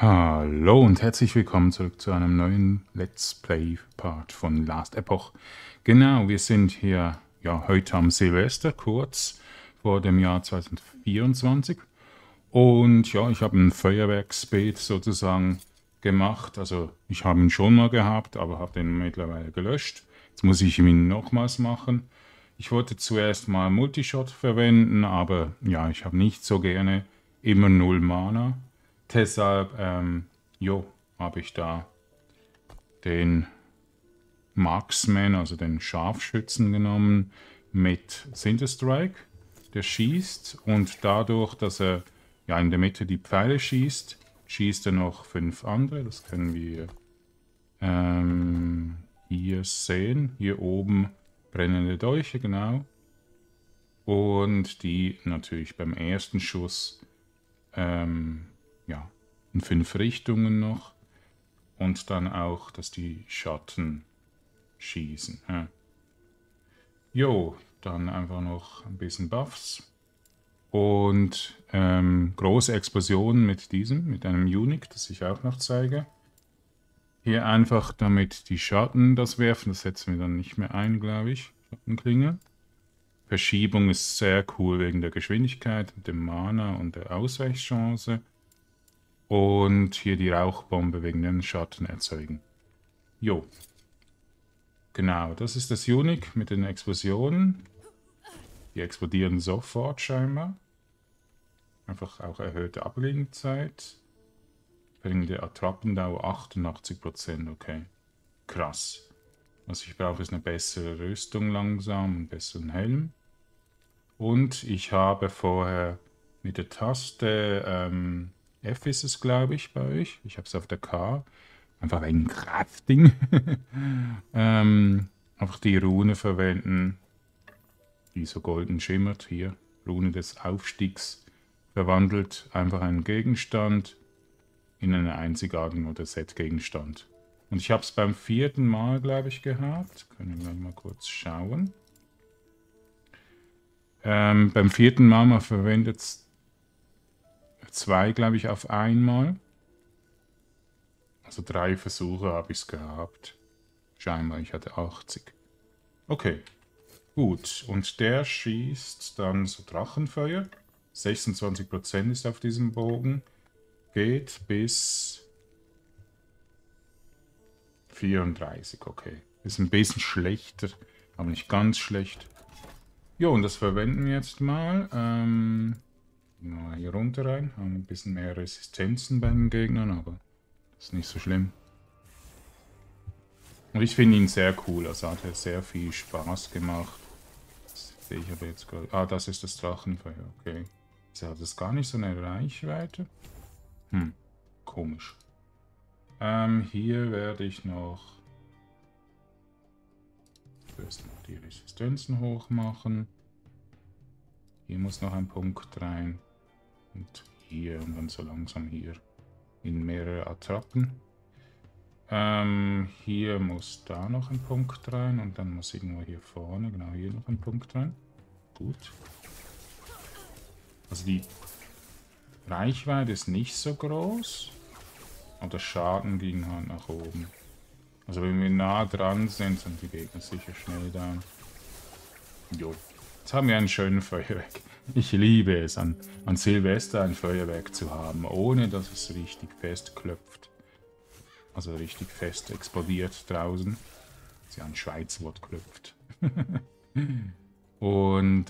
Hallo und herzlich willkommen zurück zu einem neuen Let's Play Part von Last Epoch. Genau, wir sind hier ja heute am Silvester, kurz vor dem Jahr 2024. Und ja, ich habe ein Feuerwerksbeet sozusagen gemacht. Also ich habe ihn schon mal gehabt, aber habe den mittlerweile gelöscht. Jetzt muss ich ihn nochmals machen. Ich wollte zuerst mal Multishot verwenden, aber ja, ich habe nicht so gerne immer null Mana. Deshalb, habe ich da den Marksman, also den Scharfschützen genommen mit Sinterstrike. Der schießt und dadurch, dass er ja in der Mitte die Pfeile schießt, schießt er noch 5 andere. Das können wir hier sehen. Hier oben brennende Dolche, genau. Und die natürlich beim ersten Schuss ja, in 5 Richtungen noch. Und dann auch, dass die Schatten schießen. Ja. Jo, dann einfach noch ein bisschen Buffs. Und große Explosionen mit einem Unique, das ich auch noch zeige. Hier einfach, damit die Schatten das werfen. Das setzen wir dann nicht mehr ein, glaube ich. Schattenklinge. Verschiebung ist sehr cool wegen der Geschwindigkeit, dem Mana und der Ausweichchance. Und hier die Rauchbombe wegen den Schatten erzeugen. Jo. Genau, das ist das Unique mit den Explosionen. Die explodieren sofort scheinbar. Einfach auch erhöhte Abklingzeit. Verringerte Attrappendauer 88%, okay. Krass. Was ich brauche, ist eine bessere Rüstung langsam, einen besseren Helm. Und ich habe vorher mit der Taste F ist es, glaube ich, bei euch. Ich habe es auf der K. Einfach wegen Crafting. Einfach die Rune verwenden, die so golden schimmert hier. Rune des Aufstiegs verwandelt einfach einen Gegenstand in einen einzigartigen oder Set-Gegenstand. Und ich habe es beim 4. Mal, glaube ich, gehabt. Können wir mal kurz schauen. Beim 4. Mal, man verwendet es 2, glaube ich, auf einmal. Also 3 Versuche habe ich es gehabt. Scheinbar, ich hatte 80. Okay, gut. Und der schießt dann so Drachenfeuer. 26% ist auf diesem Bogen. Geht bis 34, okay. Ist ein bisschen schlechter, aber nicht ganz schlecht. Jo, und das verwenden wir jetzt mal. Mal hier runter rein. Haben ein bisschen mehr Resistenzen bei den Gegnern, aber das ist nicht so schlimm. Und ich finde ihn sehr cool, also hat er sehr viel Spaß gemacht. Das sehe ich aber jetzt gerade. Ah, das ist das Drachenfeuer, okay. Also hat es gar nicht so eine Reichweite. Komisch. Hier werde ich noch zuerst noch die Resistenzen hoch machen. Hier muss noch ein Punkt rein. Und hier und dann so langsam hier in mehrere Attrappen. Hier muss da noch ein Punkt rein und dann muss irgendwo hier vorne, genau hier noch ein Punkt rein. Gut. Also die Reichweite ist nicht so groß, aber der Schaden ging halt nach oben. Also wenn wir nah dran sind, sind die Gegner sicher schnell da. Jo. Jetzt haben wir einen schönen Feuerwerk. Ich liebe es, an Silvester ein Feuerwerk zu haben, ohne dass es richtig fest klopft. Also richtig fest explodiert draußen. Das ist ja ein Schweizwort klopft. Und,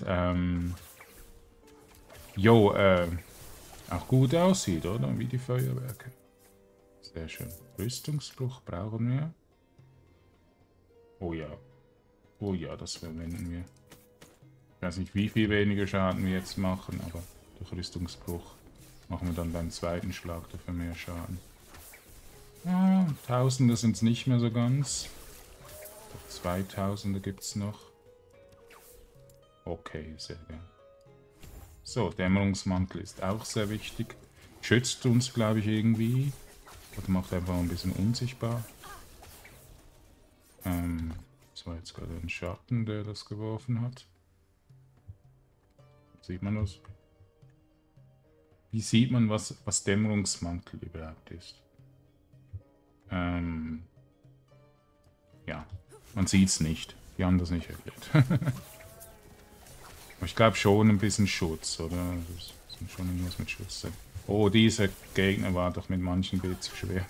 auch gut aussieht, oder? Wie die Feuerwerke. Sehr schön. Rüstungsbruch brauchen wir. Oh ja. Oh ja, das verwenden wir. Ich weiß nicht, wie viel weniger Schaden wir jetzt machen, aber durch Rüstungsbruch machen wir dann beim zweiten Schlag dafür mehr Schaden. Ja, Tausende sind es nicht mehr so ganz. 2000er gibt es noch. Okay, sehr gern. So, Dämmerungsmantel ist auch sehr wichtig. Schützt uns, glaube ich, irgendwie. Oder macht einfach ein bisschen unsichtbar. Das war jetzt gerade ein Schatten, der das geworfen hat. Sieht man das? Wie sieht man, was Dämmerungsmantel überhaupt ist? Ja, man sieht es nicht. Die haben das nicht erklärt. Aber ich glaube schon ein bisschen Schutz, oder? Das muss schon irgendwas mit Schutz sein. Oh, dieser Gegner war doch mit manchen Bild zu schwer.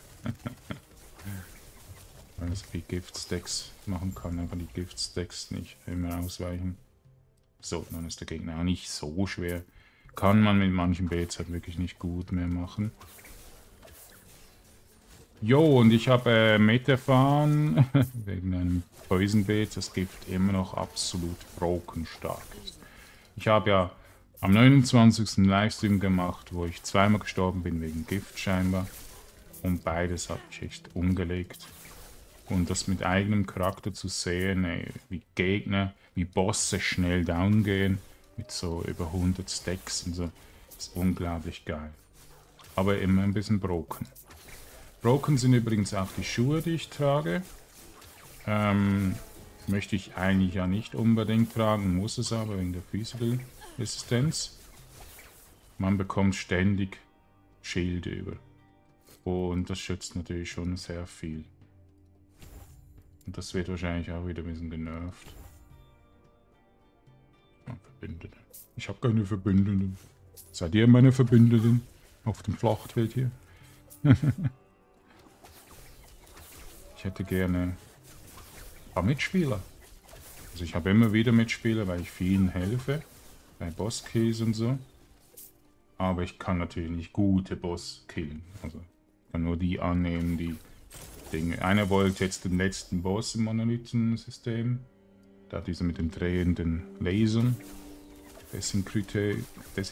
Weil es wie Giftstacks machen kann, aber die Giftstacks nicht immer ausweichen. So, dann ist der Gegner auch nicht so schwer. Kann man mit manchen Baits halt wirklich nicht gut mehr machen. Jo, und ich habe Metaphan wegen einem Poison Bait, das Gift immer noch absolut broken stark ist. Ich habe ja am 29. Livestream gemacht, wo ich zweimal gestorben bin wegen Gift scheinbar. Und beides habe ich echt umgelegt. Und das mit eigenem Charakter zu sehen, wie Gegner, wie Bosse schnell down gehen, mit so über 100 Stacks und so, ist unglaublich geil. Aber immer ein bisschen broken. Broken sind übrigens auch die Schuhe, die ich trage. Möchte ich eigentlich ja nicht unbedingt tragen, muss es aber wegen der Physical Resistenz. Man bekommt ständig Schilde über. Und das schützt natürlich schon sehr viel. Und das wird wahrscheinlich auch wieder ein bisschen genervt. Ja, Verbündete. Ich habe keine Verbündeten. Seid ihr meine Verbündeten? Auf dem Schlachtfeld hier. Ich hätte gerne ein paar Mitspieler. Also ich habe immer wieder Mitspieler, weil ich vielen helfe. Bei Bosskills und so. Aber ich kann natürlich nicht gute Boss killen. Also ich kann nur die annehmen, die Dinge. Einer wollte jetzt den letzten Boss im Monolithensystem. Da dieser mit den drehenden Lasern. Desintegrate.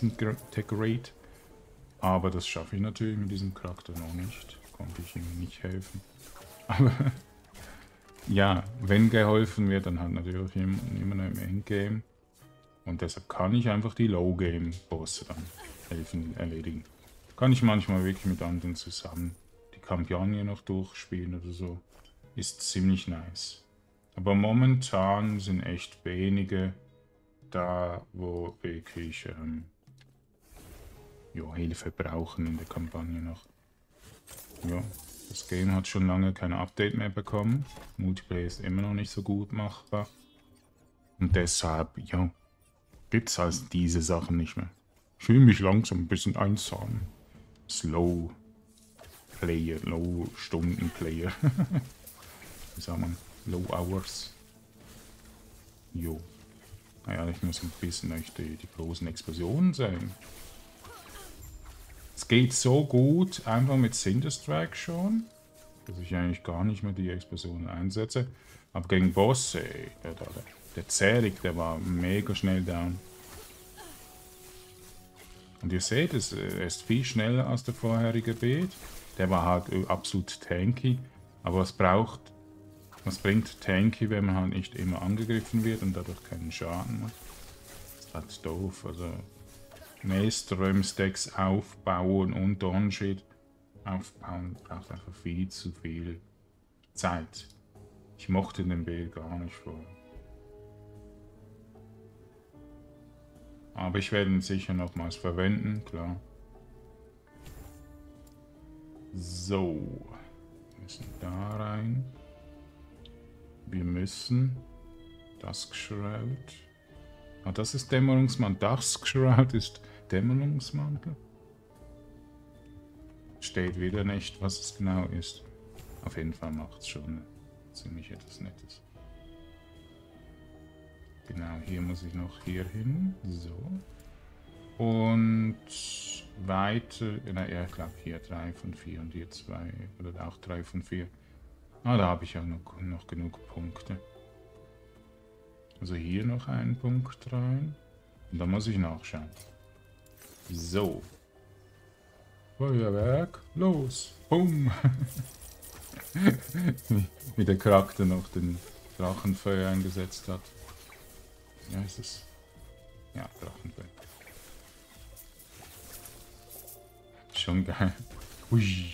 Aber das schaffe ich natürlich mit diesem Charakter noch nicht. Konnte ich ihm nicht helfen. Aber ja, wenn geholfen wird, dann halt natürlich immer noch im Endgame. Und deshalb kann ich einfach die Low-Game-Bosse dann erledigen. Kann ich manchmal wirklich mit anderen zusammen die Kampagne noch durchspielen oder so. Ist ziemlich nice. Aber momentan sind echt wenige da, wo wirklich Hilfe brauchen in der Kampagne noch. Ja, das Game hat schon lange kein Update mehr bekommen. Multiplayer ist immer noch nicht so gut machbar. Und deshalb, ja, gibt es also diese Sachen nicht mehr. Ich fühle mich langsam ein bisschen einsam. Slow Player, Low Stunden Player. Wie sagt man? Low Hours. Jo. Naja, ich muss ein bisschen euch die großen Explosionen zeigen. Es geht so gut, einfach mit Cinderstrike schon, dass ich eigentlich gar nicht mehr die Explosionen einsetze. Aber gegen Boss, ey, der Zerik, der war mega schnell down. Und ihr seht es, er ist viel schneller als der vorherige Beat. Der war halt absolut tanky. Aber was bringt tanky, wenn man halt nicht immer angegriffen wird und dadurch keinen Schaden macht? Das ist halt doof, also Maelstrom-Stacks aufbauen und Dawnshit aufbauen braucht einfach viel zu viel Zeit. Ich mochte den Bild gar nicht vorher. Aber ich werde ihn sicher nochmals verwenden, klar. So. Wir müssen da rein. Wir müssen Dusk Shroud. Ah, das ist Dämmerungsmantel. Dusk Shroud ist Dämmerungsmantel. Steht wieder nicht, was es genau ist. Auf jeden Fall macht es schon ziemlich etwas Nettes. Genau, hier muss ich noch hier hin. So. Und weiter. Ja, ich glaube hier 3 von 4 und hier 2. Oder auch 3 von 4. Ah, da habe ich ja noch genug Punkte. Also hier noch einen Punkt rein. Und dann muss ich nachschauen. So. Feuerwerk. Los. Bumm. Wie der Charakter noch den Drachenfeuer eingesetzt hat. Ja, ist es? Ja, Drachenfeuer. Schon geil. Hui.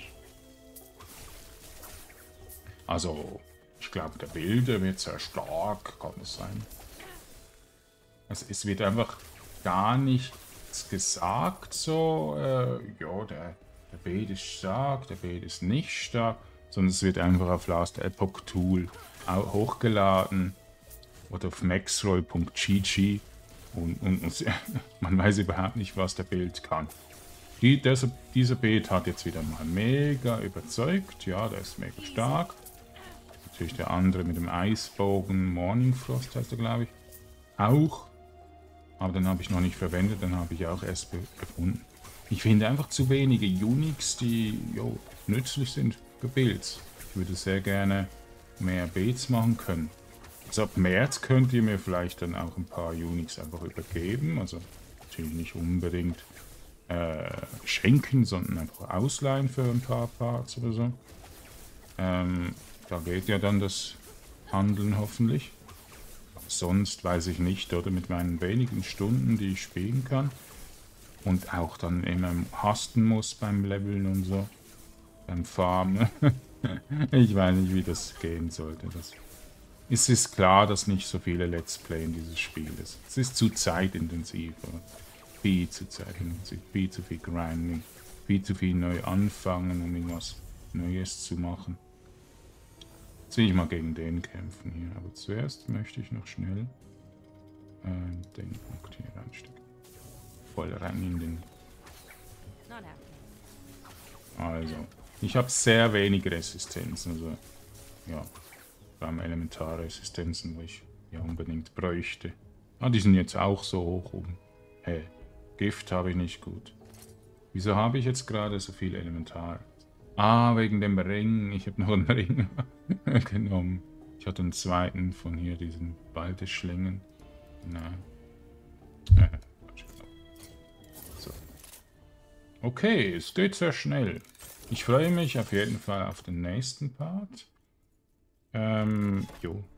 Also, ich glaube, der Bilder wird sehr stark, kann es sein. Also, es wird einfach gar nicht nichts gesagt, so, ja, der Bild ist stark, der Bild ist nicht stark, sondern es wird einfach auf Last Epoch Tool auch hochgeladen oder auf maxroy.gg und man weiß überhaupt nicht, was der Bild kann. Dieser Bild hat jetzt wieder mal mega überzeugt, ja, der ist mega stark. Natürlich der andere mit dem Eisbogen, Morning Frost heißt er, glaube ich, auch. Aber den habe ich noch nicht verwendet, den habe ich auch erst gefunden. Ich finde einfach zu wenige Unix, die jo, nützlich sind für Builds. Ich würde sehr gerne mehr Builds machen können. Also ab März könnt ihr mir vielleicht dann auch ein paar Unix einfach übergeben. Also natürlich nicht unbedingt schenken, sondern einfach ausleihen für ein paar Parts oder so. Da geht ja dann das Handeln hoffentlich. Sonst weiß ich nicht, oder mit meinen wenigen Stunden, die ich spielen kann. Und auch dann immer hasten muss beim Leveln und so. Beim Farmen. Ich weiß nicht, wie das gehen sollte. Es ist klar, dass nicht so viele Let's Play in dieses Spiel ist. Es ist zu zeitintensiv. Viel zu zeitintensiv. Viel zu viel Grinding. Viel zu viel neu anfangen, um irgendwas Neues zu machen. Jetzt will ich mal gegen den kämpfen hier. Aber zuerst möchte ich noch schnell den Punkt hier reinstecken. Voll rein in den... Also, ich habe sehr wenig Resistenzen. Also, ja, vor allem Elementarresistenzen, wo ich ja unbedingt bräuchte. Ah, die sind jetzt auch so hoch oben. Hey, Gift habe ich nicht gut. Wieso habe ich jetzt gerade so viel Elementar? Ah, wegen dem Ring. Ich habe noch einen Ring genommen. Ich hatte einen zweiten von hier, diesen Baldeschlingen. Nein. So. Okay, es geht sehr schnell. Ich freue mich auf jeden Fall auf den nächsten Part. Jo.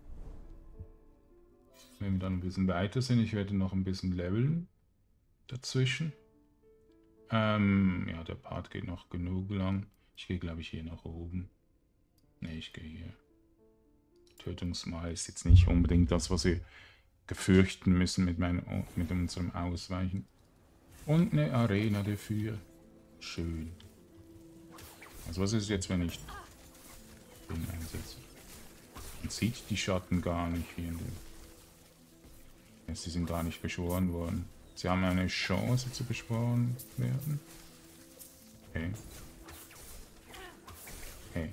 Wenn wir dann ein bisschen weiter sind, ich werde noch ein bisschen leveln dazwischen. Ja, der Part geht noch genug lang. Ich gehe, glaube ich, hier nach oben. Ne, ich gehe hier. Tötungsmal ist jetzt nicht unbedingt das, was wir befürchten müssen mit unserem Ausweichen. Und eine Arena dafür. Schön. Also was ist jetzt, wenn ich den einsetze? Man sieht die Schatten gar nicht hier in dem. Ja, sie sind gar nicht beschworen worden. Sie haben eine Chance zu beschworen werden. Okay. Okay.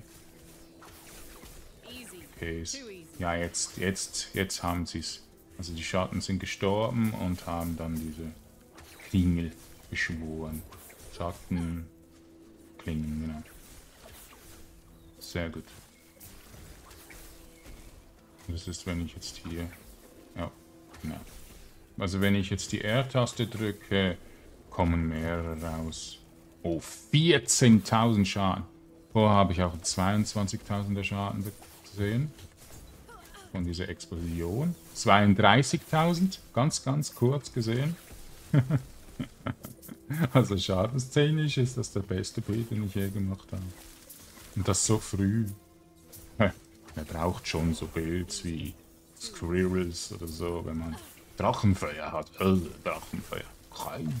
Okay. Ja, jetzt haben sie es. Also die Schatten sind gestorben und haben dann diese Klingel beschworen. Schattenklingen, genau. Sehr gut. Das ist, wenn ich jetzt hier... Ja, genau. Also wenn ich jetzt die R-Taste drücke, kommen mehrere raus. Oh, 14.000 Schaden. Vorher habe ich auch 22.000er Schaden gesehen. Von dieser Explosion. 32.000, ganz kurz gesehen. Also schadenstechnisch ist das der beste Bild, den ich je gemacht habe. Und das so früh. Man braucht schon so Builds wie Squirrels oder so, wenn man Drachenfeuer hat. Drachenfeuer. Kein.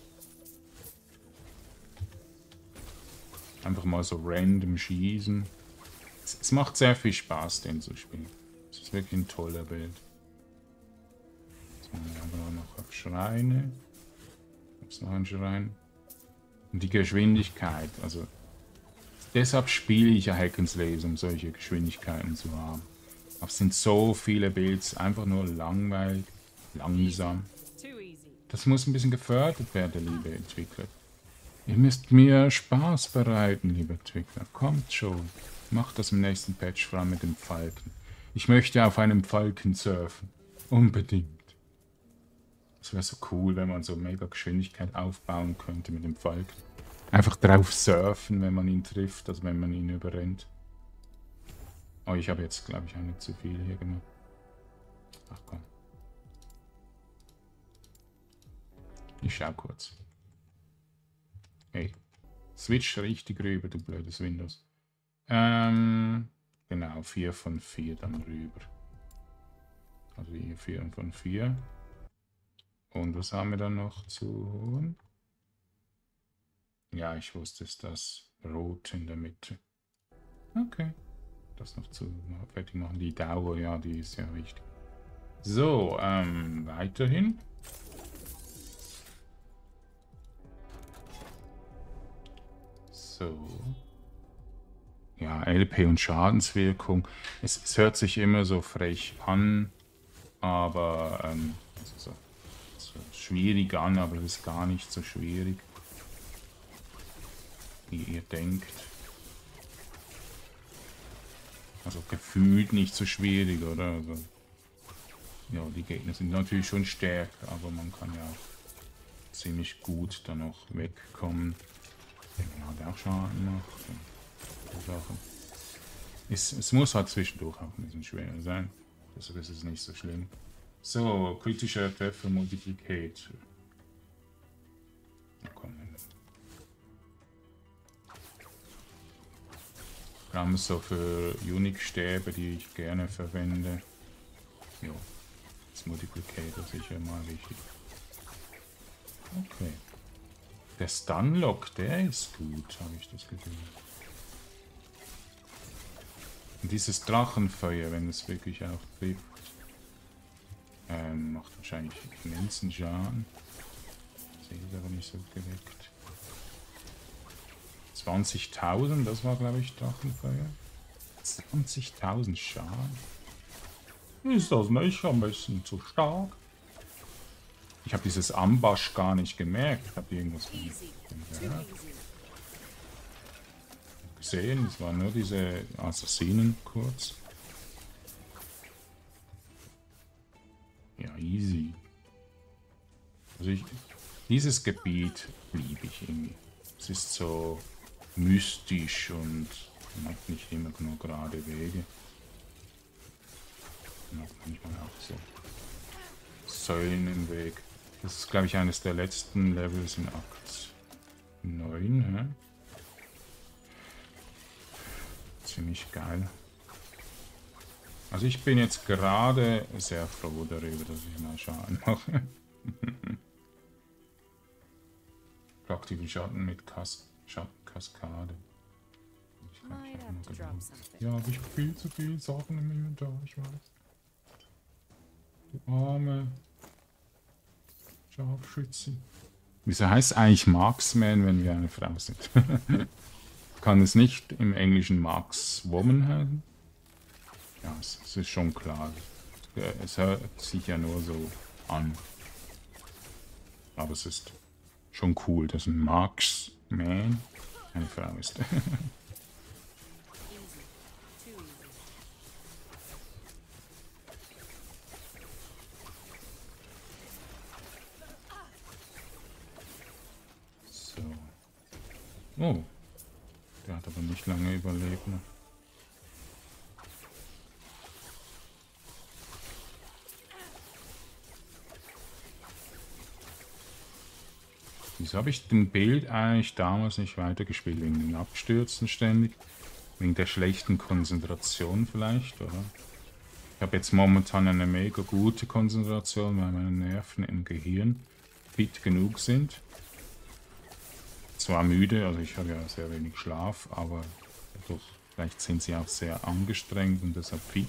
Einfach mal so random schießen. Es macht sehr viel Spaß, den zu spielen. Es ist wirklich ein toller Bild. Jetzt machen wir aber noch auf Schreine. Gibt es noch einen Schrein? Und die Geschwindigkeit, also deshalb spiele ich ja Hack and Slaves, um solche Geschwindigkeiten zu haben. Aber es sind so viele Builds, einfach nur langweilig, langsam. Das muss ein bisschen gefördert werden, liebe Entwickler. Ihr müsst mir Spaß bereiten, liebe Entwickler. Kommt schon. Macht das im nächsten Patch, vor allem mit dem Falken. Ich möchte auf einem Falken surfen. Unbedingt. Das wäre so cool, wenn man so mega Geschwindigkeit aufbauen könnte mit dem Falken. Einfach drauf surfen, wenn man ihn trifft, also wenn man ihn überrennt. Oh, ich habe jetzt, glaube ich, auch nicht zu viel hier gemacht. Ach komm. Ich schau kurz. Hey, switch richtig rüber, du blödes Windows. Genau, 4 von 4 dann rüber. Also hier 4 von 4. Und was haben wir dann noch zu holen? Ja, ich wusste es, das Rot in der Mitte. Okay. Das noch zu fertig machen. Die Dauer, ja, die ist ja wichtig. So, weiterhin. So. Ja, LP und Schadenswirkung. Es hört sich immer so frech an, aber also so schwierig an, aber es ist gar nicht so schwierig, wie ihr denkt. Also gefühlt nicht so schwierig, oder? Also, ja, die Gegner sind natürlich schon stärker, aber man kann ja auch ziemlich gut dann noch wegkommen. Der hat auch Schaden gemacht. Sachen. Es muss halt zwischendurch auch ein bisschen schwerer sein. Deshalb ist es nicht so schlimm. So, kritischer Treffer Multiplicator. Gramm so für Unique-Stäbe, die ich gerne verwende. Jo, das Multiplicator sicher mal wichtig. Okay. Der Stunlock, der ist gut, habe ich das gesehen. Und dieses Drachenfeuer, wenn es wirklich auch trifft, macht wahrscheinlich immensen Schaden. Sehe ich aber nicht so geweckt. 20.000, das war glaube ich Drachenfeuer. 20.000 Schaden. Ist das nicht ein bisschen zu stark? Ich habe dieses Ambash gar nicht gemerkt. Ich habe irgendwas gesehen. Es waren nur diese Assassinen kurz. Ja, easy. Also dieses Gebiet liebe ich irgendwie. Es ist so mystisch und man hat nicht immer nur gerade Wege. Man hat manchmal auch so Säulen im Weg. Das ist, glaube ich, eines der letzten Levels in Akt 9. Hä? Ziemlich geil. Also ich bin jetzt gerade sehr froh darüber, dass ich mal Schaden mache. Aktiven Schatten mit Schattenkaskade. Ja, habe ich viel zu viele Sachen im Inventar, ich weiß. Du arme Scharfschütze. Wieso heißt eigentlich Marksman, wenn wir eine Frau sind? Kann es nicht im Englischen Markswoman heißen? Ja, es ist schon klar. Es hört sich ja nur so an. Aber es ist schon cool, dass ein Marksman eine Frau ist. So. Oh. Der hat aber nicht lange überlebt. Ne? Wieso habe ich den Bild eigentlich damals nicht weitergespielt? Wegen den Abstürzen ständig? Wegen der schlechten Konzentration vielleicht, oder? Ich habe jetzt momentan eine mega gute Konzentration, weil meine Nerven im Gehirn fit genug sind. Zwar müde, also ich habe ja sehr wenig Schlaf, aber vielleicht sind sie auch sehr angestrengt und deshalb fit.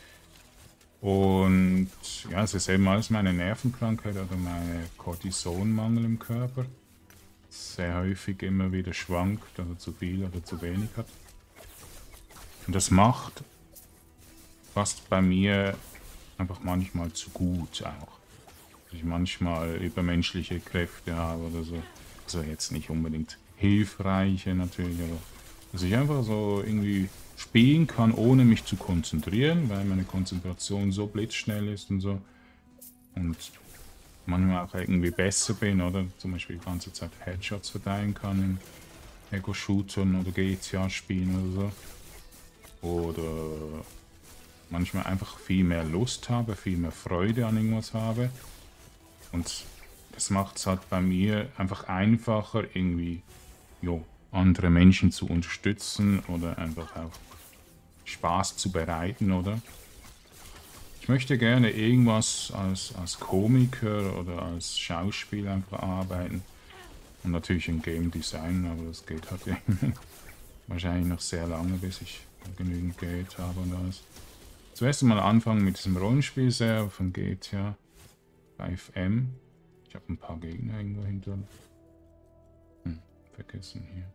Und ja, es ist eben alles meine Nervenkrankheit oder mein Cortisonmangel im Körper. Sehr häufig immer wieder schwankt oder zu viel oder zu wenig hat. Und das macht fast bei mir einfach manchmal zu gut auch. Dass ich manchmal übermenschliche Kräfte habe oder so. Also jetzt nicht unbedingt hilfreiche natürlich, aber dass ich einfach so irgendwie spielen kann, ohne mich zu konzentrieren, weil meine Konzentration so blitzschnell ist und so. Und manchmal auch irgendwie besser bin, oder? Zum Beispiel die ganze Zeit Headshots verteilen kann in Ego-Shootern oder GTA-Spielen oder so. Oder manchmal einfach viel mehr Lust habe, viel mehr Freude an irgendwas habe. Und das macht es halt bei mir einfach einfacher, irgendwie andere Menschen zu unterstützen oder einfach auch Spaß zu bereiten, oder? Ich möchte gerne irgendwas als Komiker oder als Schauspieler einfach arbeiten. Und natürlich im Game Design, aber das geht halt wahrscheinlich noch sehr lange, bis ich genügend Geld habe und alles. Zuerst mal anfangen mit diesem Rollenspielserver von GTA 5M. Ich habe ein paar Gegner irgendwo hinter. Vergessen hier.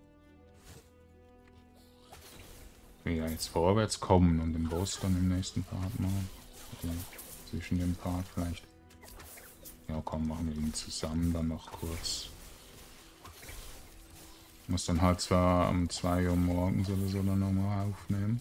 Ich will ja jetzt vorwärts kommen und den Boss dann im nächsten Part machen. Oder zwischen dem Part vielleicht. Ja komm, machen wir ihn zusammen dann noch kurz. Muss dann halt zwar um 2 Uhr morgens oder so dann nochmal aufnehmen.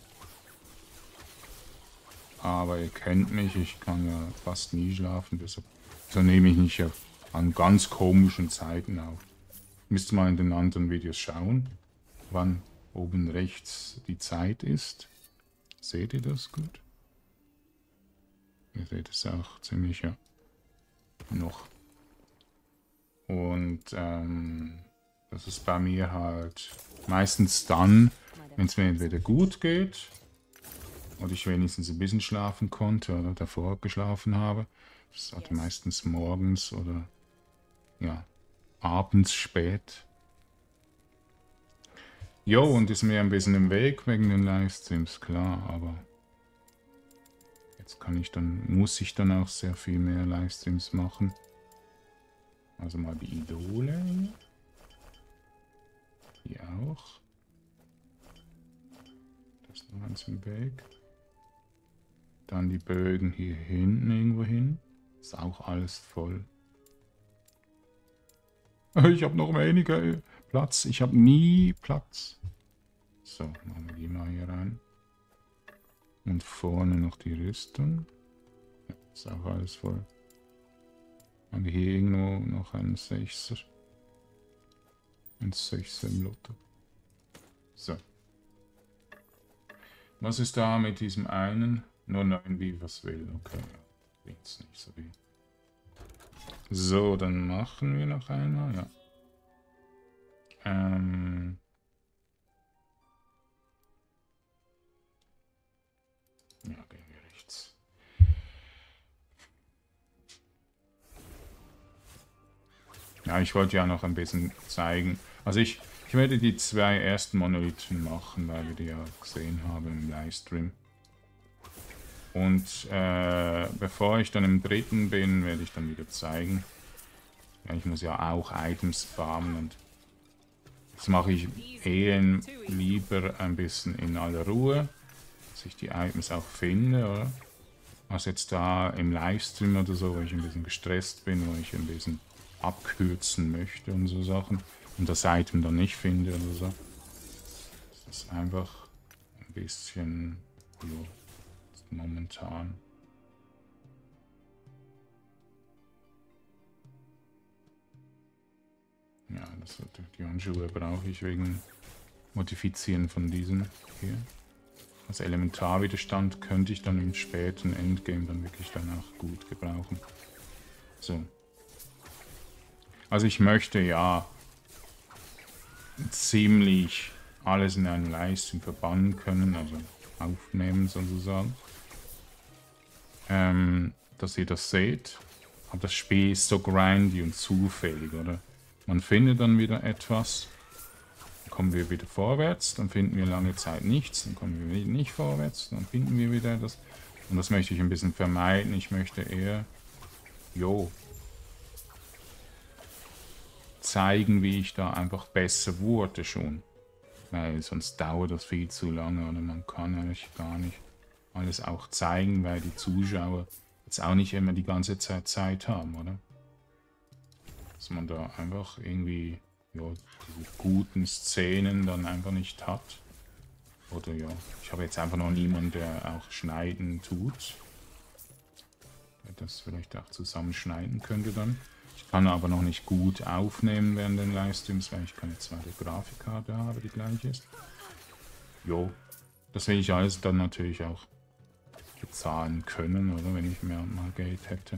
Aber ihr kennt mich, ich kann ja fast nie schlafen, deshalb so nehme ich nicht an ganz komischen Zeiten auf. Müsst mal in den anderen Videos schauen, wann oben rechts die Zeit ist. Seht ihr das gut? Ihr seht es auch ziemlich, ja, noch. Und das ist bei mir halt meistens dann, wenn es mir entweder gut geht oder ich wenigstens ein bisschen schlafen konnte oder davor geschlafen habe. Das ist halt meistens morgens oder ja, abends spät. Jo, und ist mir ein bisschen im Weg wegen den Livestreams, klar, aber jetzt muss ich dann auch sehr viel mehr Livestreams machen. Also mal die Idole. Hier auch. Das ist noch eins im Weg. Dann die Bögen hier hinten irgendwo hin. Ist auch alles voll. Ich habe noch weniger Platz. Ich habe nie Platz. So, machen wir die mal hier rein. Und vorne noch die Rüstung. Ja, ist auch alles voll. Haben wir hier irgendwo noch einen Sechser. Ein Sechser im Lotto. So. Was ist da mit diesem einen? Nur 9 wie was will. Okay, bringt's nicht so viel. So, dann machen wir noch einmal, ja. Ja, gehen wir rechts. Ja, ich wollte ja noch ein bisschen zeigen. Also ich werde die 2 ersten Monolithen machen, weil wir die ja gesehen haben im Livestream. Und bevor ich dann im 3. bin, werde ich dann wieder zeigen. Ja, ich muss ja auch Items farmen und das mache ich lieber ein bisschen in aller Ruhe, dass ich die Items auch finde, oder? Was jetzt da im Livestream oder so, wo ich ein bisschen gestresst bin, wo ich ein bisschen abkürzen möchte und so Sachen und das Item dann nicht finde oder so. Das ist einfach ein bisschen jo, momentan. Ja, die Handschuhe brauche ich wegen Modifizieren von diesen hier. Als Elementarwiderstand könnte ich dann im späten Endgame dann wirklich danach gut gebrauchen. So. Also ich möchte ja ziemlich alles in einen Livestream verbannen können, also aufnehmen sozusagen. Dass ihr das seht. Aber das Spiel ist so grindy und zufällig, oder? Man findet dann wieder etwas, dann kommen wir wieder vorwärts, dann finden wir lange Zeit nichts, dann kommen wir wieder nicht vorwärts, dann finden wir wieder etwas. Und das möchte ich ein bisschen vermeiden. Ich möchte eher, zeigen, wie ich da einfach besser wurde schon. Weil sonst dauert das viel zu lange oder man kann eigentlich gar nicht alles auch zeigen, weil die Zuschauer jetzt auch nicht immer die ganze Zeit haben, oder? Dass man da einfach irgendwie diese guten Szenen dann einfach nicht hat. Oder ja, ich habe jetzt einfach noch niemanden, der auch schneiden tut. Der das vielleicht auch zusammenschneiden könnte dann. Ich kann aber noch nicht gut aufnehmen während den Livestreams, weil ich keine zweite Grafikkarte habe, die gleich ist. Jo, das will ich alles dann natürlich auch bezahlen können, oder wenn ich mehr mal Geld hätte.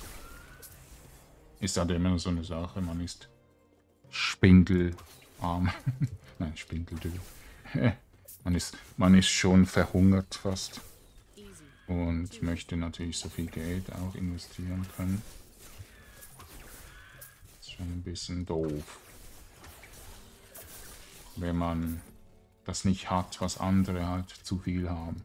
Ist halt immer so eine Sache, man ist spindelarm. Nein, spindeldürr. Man ist schon verhungert fast. und möchte natürlich so viel Geld auch investieren können. Das ist schon ein bisschen doof, wenn man das nicht hat, was andere halt zu viel haben.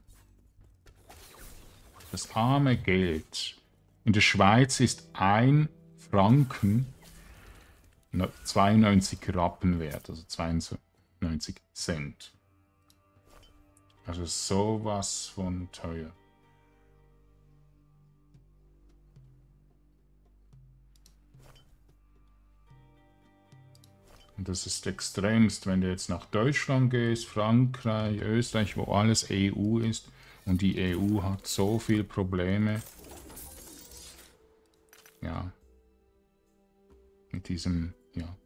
Das arme Geld. In der Schweiz ist 1 Franken 92 Rappen wert, also 92 Cent. Also sowas von teuer. Und das ist extremst, wenn du jetzt nach Deutschland gehst, Frankreich, Österreich, wo alles EU ist. Und die EU hat so viele Probleme. Ja. Mit diesem, ja,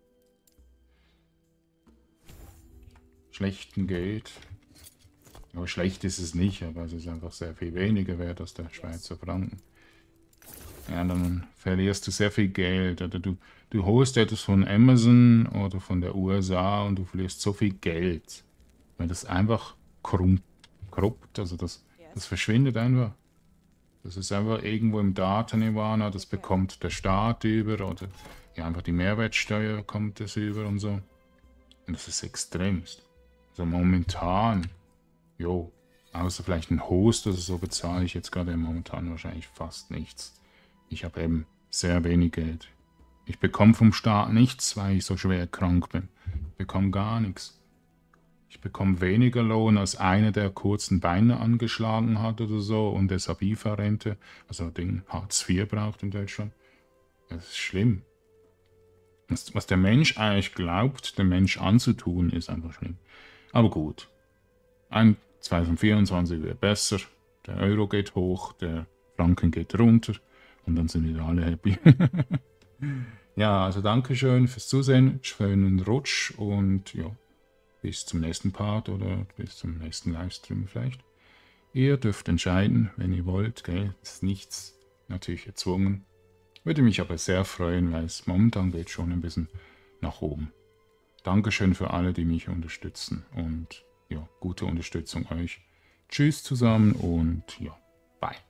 schlechten Geld. Aber schlecht ist es nicht, aber es ist einfach sehr viel weniger wert als der Schweizer Franken. Ja, dann verlierst du sehr viel Geld. Oder du holst etwas von Amazon oder von der USA und du verlierst so viel Geld. Weil das einfach korrupt, also das verschwindet einfach. Das ist einfach irgendwo im Daten-Nirvana, das bekommt der Staat über oder ja, einfach die Mehrwertsteuer kommt das über und so. Und das ist extremst. Also momentan, jo, außer vielleicht ein Host oder so bezahle ich jetzt gerade momentan wahrscheinlich fast nichts. Ich habe eben sehr wenig Geld. Ich bekomme vom Staat nichts, weil ich so schwer krank bin. Ich bekomme gar nichts. Ich bekomme weniger Lohn als einer, der kurzen Beine angeschlagen hat oder so und deshalb IFA-Rente, also den Hartz IV braucht in Deutschland. Das ist schlimm. Was der Mensch eigentlich glaubt, dem Mensch anzutun, ist einfach schlimm. Aber gut. 2024 wird besser. Der Euro geht hoch, der Franken geht runter und dann sind wieder alle happy. Ja, also Dankeschön fürs Zusehen, schönen Rutsch und ja, bis zum nächsten Part oder bis zum nächsten Livestream vielleicht. Ihr dürft entscheiden, wenn ihr wollt, gell? Ist nichts natürlich erzwungen. Würde mich aber sehr freuen, weil es momentan geht schon ein bisschen nach oben. Dankeschön für alle, die mich unterstützen und ja, gute Unterstützung euch. Tschüss zusammen und ja, bye.